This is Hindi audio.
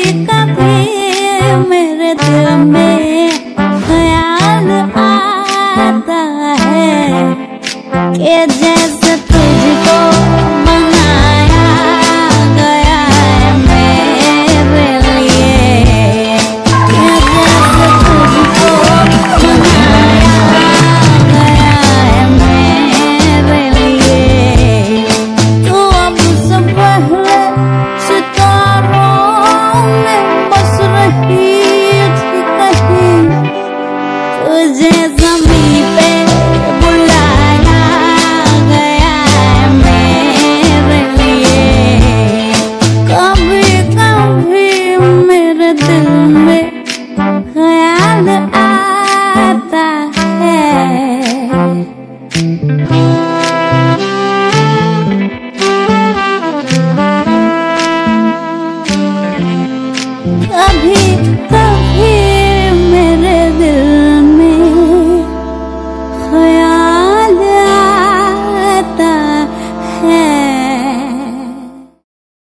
कभी मेरे दिल में ख्याल आता है कि जैसे तुझको बनाया गया है मेरे लिए, कि जैसे तुझको बनाया गया है मेरे लिए। तू अब से पहले सितारों में बस रही थी कहीं, तुझे ज़मीं पे बुलाया गया है मेरे लिए। कभी कभी मेरे दिल में ख्याल आता है। कभी